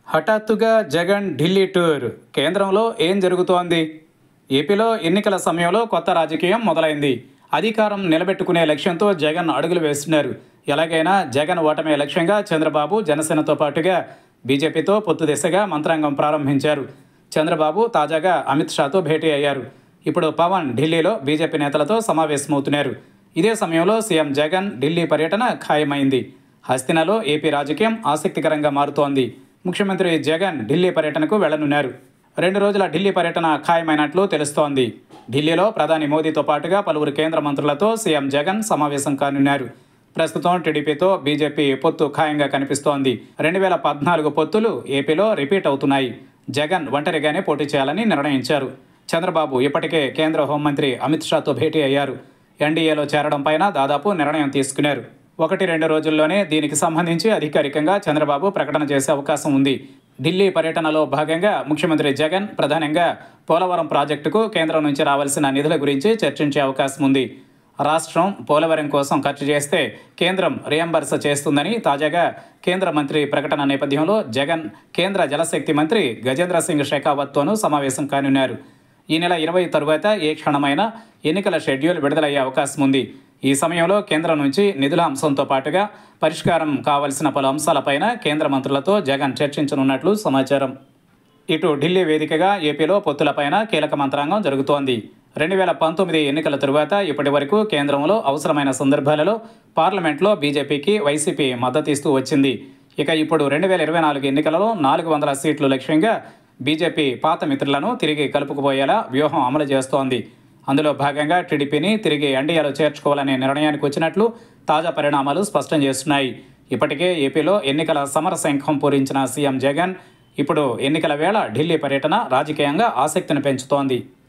హఠాత్తుగా జగన్ ఢిల్లీ టూర్. కేంద్రంలో ఏం జరుగుతోంది? ఏపీలో ఎన్నికల సమయంలో కొత్త రాజకీయం మొదలైంది. అధికారం నిలబెట్టుకునే లక్ష్యంతో జగన్ అడుగులు వేస్తున్నారు. ఎలాగైనా జగన్ ఓటమే లక్ష్యంగా చంద్రబాబు జనసేనతో పాటుగా బీజేపీతో పొత్తు దిశగా మంత్రాంగం ప్రారంభించారు. చంద్రబాబు తాజాగా అమిత్ షాతో భేటీ అయ్యారు. ఇప్పుడు పవన్ ఢిల్లీలో బీజేపీ నేతలతో సమావేశమవుతున్నారు. ఇదే సమయంలో సీఎం జగన్ ఢిల్లీ పర్యటన ఖాయమైంది. హస్తినలో ఏపీ రాజకీయం ఆసక్తికరంగా మారుతోంది. ముఖ్యమంత్రి జగన్ ఢిల్లీ పర్యటనకు వెళ్లనున్నారు. 2 రోజుల ఢిల్లీ పర్యటన ఖాయమైనట్లు తెలుస్తోంది. ఢిల్లీలో ప్రధాని మోదీతో పాటుగా పలువురు కేంద్ర మంత్రులతో సీఎం జగన్ సమావేశం కానున్నారు. ప్రస్తుతం టీడీపీతో బీజేపీ పొత్తు ఖాయంగా కనిపిస్తోంది. 2014 పొత్తులు ఏపీలో రిపీట్ అవుతున్నాయి. జగన్ ఒంటరిగానే పోటీ చేయాలని నిర్ణయించారు. చంద్రబాబు ఇప్పటికే కేంద్ర హోంమంత్రి అమిత్ షాతో భేటీ అయ్యారు. ఎన్డీఏలో చేరడం పైన దాదాపు నిర్ణయం తీసుకున్నారు. 1-2 రోజుల్లోనే దీనికి సంబంధించి అధికారికంగా చంద్రబాబు ప్రకటన చేసే అవకాశం ఉంది. ఢిల్లీ పర్యటనలో భాగంగా ముఖ్యమంత్రి జగన్ ప్రధానంగా పోలవరం ప్రాజెక్టుకు కేంద్రం నుంచి రావాల్సిన నిధుల గురించి చర్చించే అవకాశం ఉంది. రాష్ట్రం పోలవరం కోసం ఖర్చు చేస్తే కేంద్రం రియంబర్స్ చేస్తుందని తాజాగా కేంద్ర మంత్రి ప్రకటన నేపథ్యంలో జగన్ కేంద్ర జలశక్తి మంత్రి గజేంద్ర సింగ్ షెకావత్తోనూ సమావేశం కానున్నారు. ఈ నెల 20 తరువాత ఏ క్షణమైనా ఎన్నికల షెడ్యూల్ విడుదలయ్యే అవకాశం ఉంది. ఈ సమయంలో కేంద్రం నుంచి నిధుల అంశంతో పాటుగా పరిష్కారం కావలసిన పలు అంశాలపైన కేంద్ర మంత్రులతో జగన్ చర్చించనున్నట్లు సమాచారం. ఇటు ఢిల్లీ వేదికగా ఏపీలో పొత్తులపైన కీలక మంత్రాంగం జరుగుతోంది. 2019 ఎన్నికల తరువాత ఇప్పటి వరకు కేంద్రంలో అవసరమైన సందర్భాలలో పార్లమెంట్లో బీజేపీకి వైసీపీ మద్దతిస్తూ వచ్చింది. ఇక ఇప్పుడు 2024 ఎన్నికలలో 400 సీట్లు లక్ష్యంగా బీజేపీ పాత మిత్రులను తిరిగి కలుపుకుపోయేలా వ్యూహం అమలు చేస్తోంది. అందులో భాగంగా టీడీపీని తిరిగి ఎన్డీఏలో చేర్చుకోవాలనే నిర్ణయానికి వచ్చినట్లు తాజా పరిణామాలు స్పష్టం చేస్తున్నాయి. ఇప్పటికే ఏపీలో ఎన్నికల సమరశంఖం పూరించిన సీఎం జగన్ ఇప్పుడు ఎన్నికల వేళ ఢిల్లీ పర్యటన రాజకీయంగా ఆసక్తిని పెంచుతోంది.